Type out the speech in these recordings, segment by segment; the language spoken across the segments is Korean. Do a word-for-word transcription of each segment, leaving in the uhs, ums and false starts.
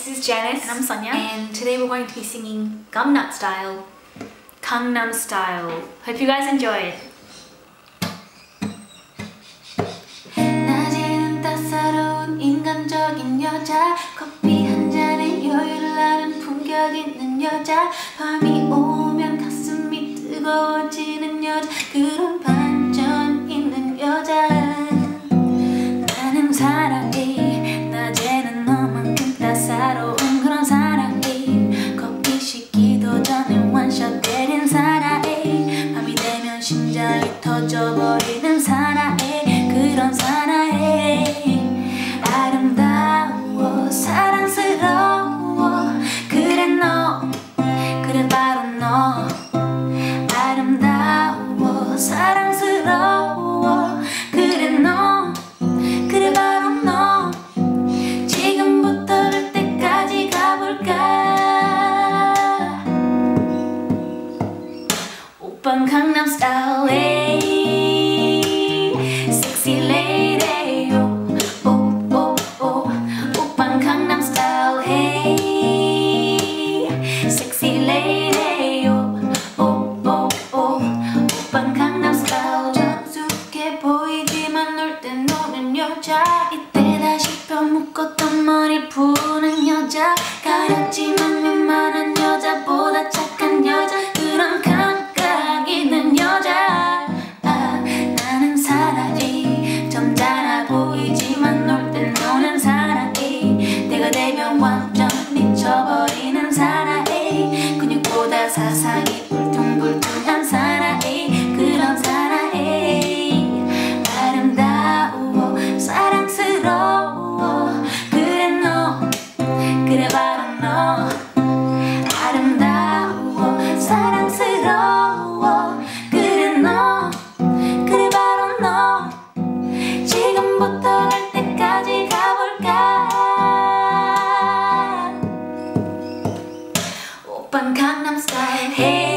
this is Janice. And I'm Sonia. And today we're going to be singing Gangnam Style, Gangnam Style. Hope you guys enjoy it. 낮에는 따사로운 인간적인 여자, 커피 한 잔에 여유를 아는 품격 있는 여자, 밤이 오면 가슴이 뜨거워지는 여자, 그런 반전 있는 여자. 나는 사랑해. 낮에는 너만큼 따사로운 그런 사랑해. 커피 식기도 전에 원샷 때린 사랑해. 밤이 되면 심장이 터져버리는 사랑해. 그런 사랑해. 아름다워 사랑스러워 그래 너 그래 바로 너. 아름다워 사랑스러워 그래 너 그래 바로 너. 지금부터 갈 때까지 가볼까. 오빤 강남 스타일 섹시 레이디 오오오. 오빤 강남 스타일 섹시 레이디 오오오. 오빤 강남 스타일 정숙해 보이지만 놀 땐 노는 여자. 이때 다시 펴 묶었던 머리 푸는 여자. 가렸지만 웬만한 여자보다 착한 여자. 그런 감각 있는 여자. 아, 나는 사랑해. 점잖아 보이지만 놀 땐 노는 사랑해. 때가 되면 완전 미쳐버리는 사랑해. 근육보다 사상이 울퉁불퉁한 사랑해. 그런 사랑해. 아름다워 사랑스러워 그래 너 그래 바로 너. 아름다워 사랑스러워 그래 너 그래 바로 너. 지금부터 갈 때까지 가볼까. 오빤 강남 스타일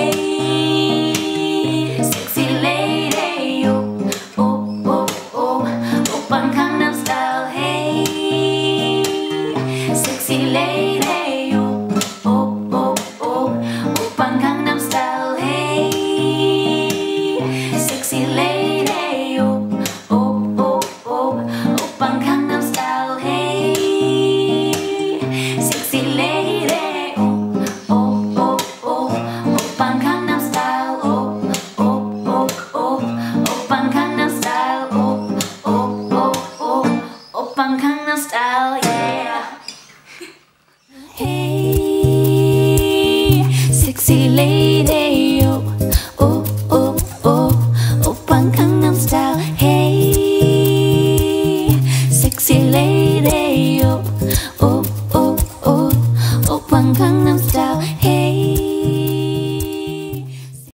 hey 섹시 레이디 오오오. 오빤 강남 스타일 hey 섹시 레이디 오오오. 오빤 강남 스타일 hey 섹시 레이디 오오오. 오빤 강남 스타일 hey 섹시 레이디 오오오. 오빤 강남 스타일 오오오. 오빤 강남 스타일 오오오. 오빤 강남 스타일 yeah. Hey sexy lady